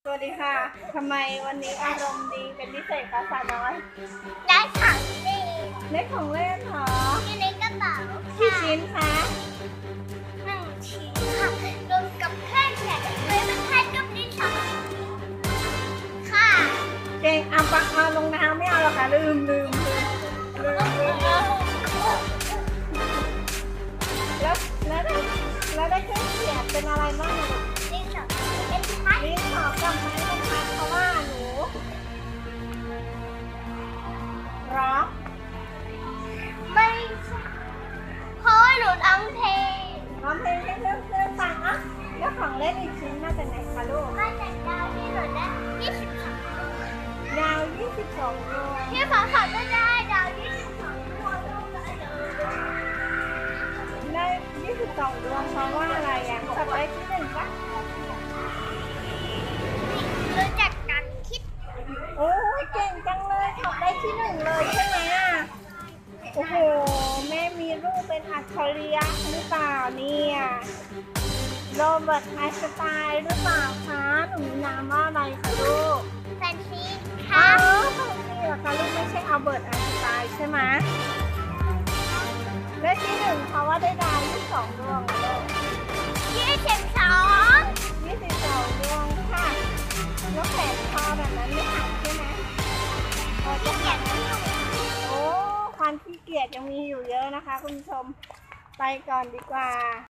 สวัสดีค่ะทำไมวันนี้อารมณ์ดีเป็นพิเศษคะสาวน้อยได้ของเล่นได้ของเล่นเหรอที่ในกระเป๋ากี่ชิ้นคะ 1 ชิ้นค่ะรวมกับแค่แขนเลยเป็นแค่ยกนิ้วค่ะเก่งเอาปะเอาลงน้ำไม่เอาหรอกค่ะลืมแล้วได้เครื่องเขียนเป็นอะไรบ้างดิ้นสอเป็นพัดลิ้นขอกับไม้บรรทัดเพราะว่าหนูร้องไม่ใช่เพราะว่าหนูร้องเพลงร้องเพลงให้เพื่อนฟังอ่ะแล้วของเล่นอีกชิ้นมาจากไหนคะลูกมาจากดาวที่หนูได้ดาว22 ดวงที่ฝาขาวก็ได้ดาว22 ดวงได้22 ดวงเพราะว่าอะไรอ่ะจับได้ที่1ปะรู้จักการคิดโอ้ยเก่งจังเลยขับได้ที่1เลยใช่ไหมอ่ะโอ้โหแม่มีรูปเป็นอัจฉริยะหรือเปล่าเนี่ยโรเบิร์ตไอน์สไตน์หรือเปล่าคะหนูมีนามว่าอะไรคะลูกแฟนซีอ๋ค่ะอแฟนซีเหรอคะลูกไม่ใช่อัลเบิร์ตไอน์สไตน์ใช่ไหมได้ที่1เพราะว่าได้ดาว22 ดวงลูก 22 22 ดวงค่ะแล้วแขนคอแบบนั้นไม่หักใช่ไหมพอจะหักไหมโอ้ความขี้เกียจยังมีอยู่เยอะนะคะคุณผู้ชมไปก่อนดีกว่า